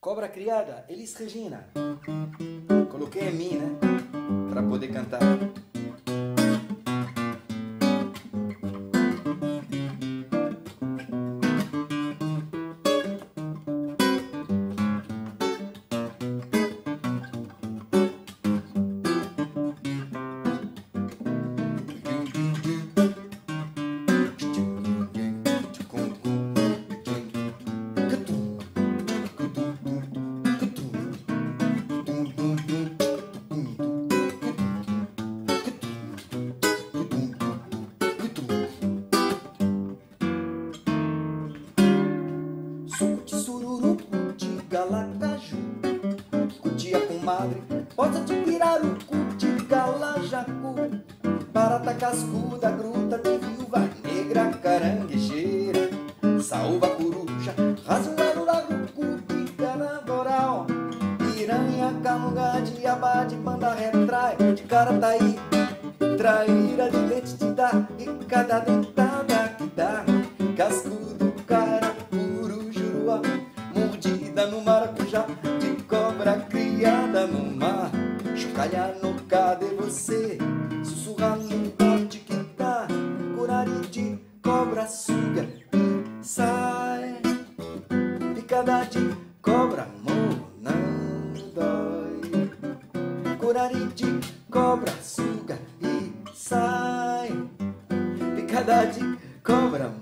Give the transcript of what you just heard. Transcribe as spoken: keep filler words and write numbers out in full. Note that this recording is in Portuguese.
Cobra criada, Elis Regina. Coloquei em mim, né? Para poder cantar. Suco de sururu, de galacaju, cutia com madre, poça de pirarucu, de galajacu, barata cascuda, gruta de viúva negra, caranguejeira, saúva coruja, razoado larucu, de caravoral, piranha, camunga, de abade, panda retrai, de carataí, traíra de leite te dá, e cada dentada que dá, cascudo, cara, mordida no maracujá, de cobra criada no mar, chocalha no cadê você, sussurra no corte que dá, curari de cobra suga e sai, picada de cobra amor não dói, curari de cobra suga e sai, picada de cobra